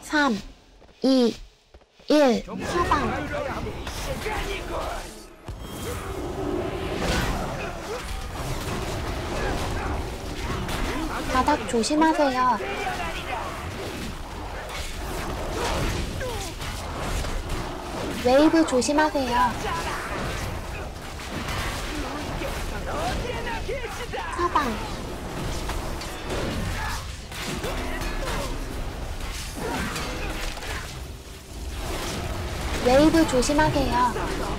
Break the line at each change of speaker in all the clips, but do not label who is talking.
3, 2, 1. 사방. 바닥 조심하세요. 웨이브 조심하세요. 사방. 웨이브 조심하세요.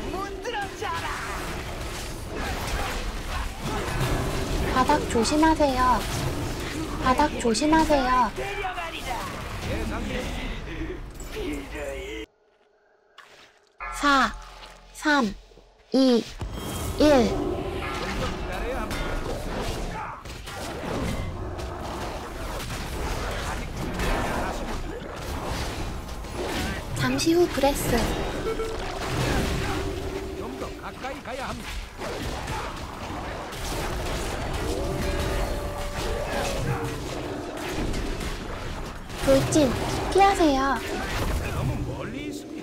바닥 조심하세요. 바닥 조심하세요. 4, 3, 2, 1. 잠시 후 브레스.
좀 더 가까이 가야 합니다.
돌진 피하세요.
너무 멀리 있습니다.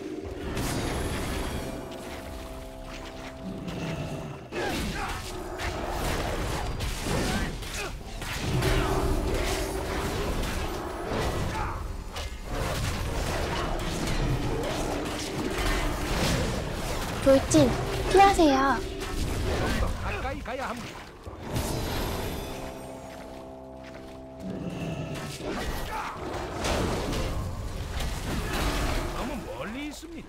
돌진 피하세요.
좀 더 가까이 가야 합니다. 너무 멀리 있습니다.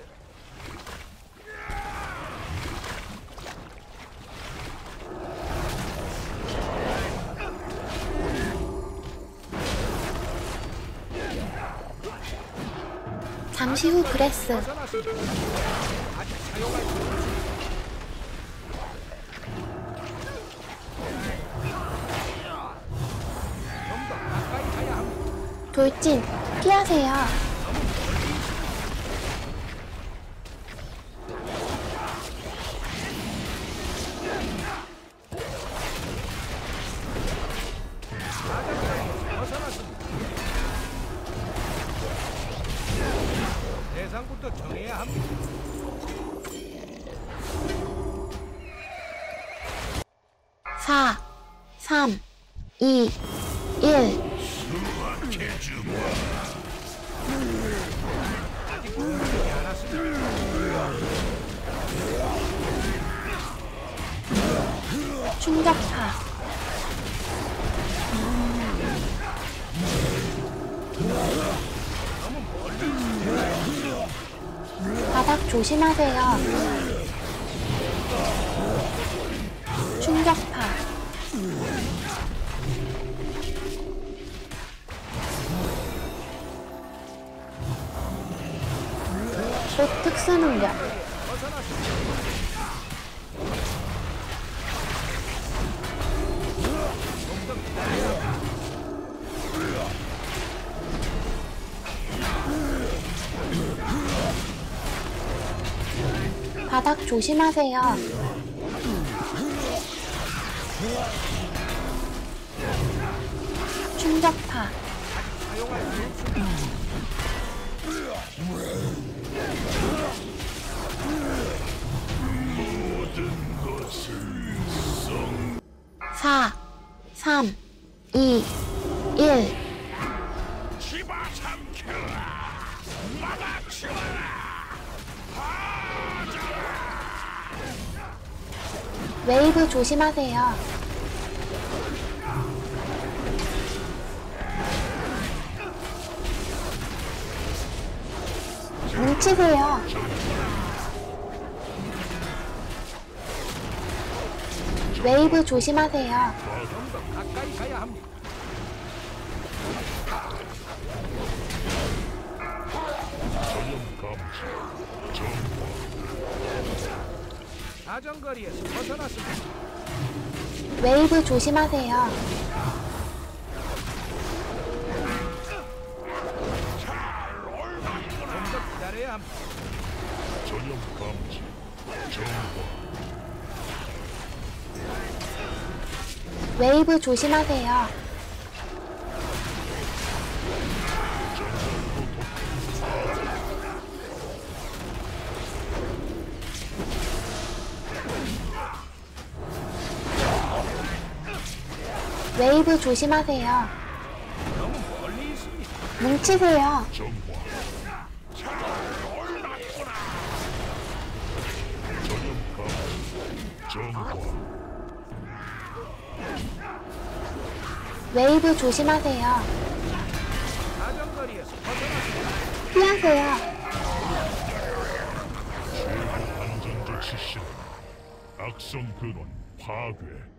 잠시 후 브레스.
벗어났습니다. 아직 사용할 수 없습니다. 좀 더 가까이 가야 합니다.
돌진 피하세요.
벗어났습니다. 대상부터 정해야 합니다.
4, 3, 2, 1.
아직 공격이 안 왔습니다.
충격파.
너무 멀리 있습니다.
바닥 조심하세요. 충격파. 곧 특수능력.
벗어났습니다. 좀더 기다려야 합니다.
바닥 조심하세요. 충격파.
사용할 수 없습니다.
4, 3, 2, 1. 웨이브 조심하세요. 뭉치세요. 웨이브 조심하세요.
좀 더 가까이 가야 합니다. 사정거리에서 벗어났습니다.
웨이브 조심하세요.
좀 더 기다려야 합니다.
전염 감지, 정화,
웨이브 조심하세요.
전설로
웨이브 조심하세요.
너무 멀리 있습니다.
뭉치세요.
정화. 전염 감지. 정화.
웨이브 조심하세요.
사정거리에서 벗어났습니다.
피하세요.
최고 안전조치 실행. 악성 근원 파괴.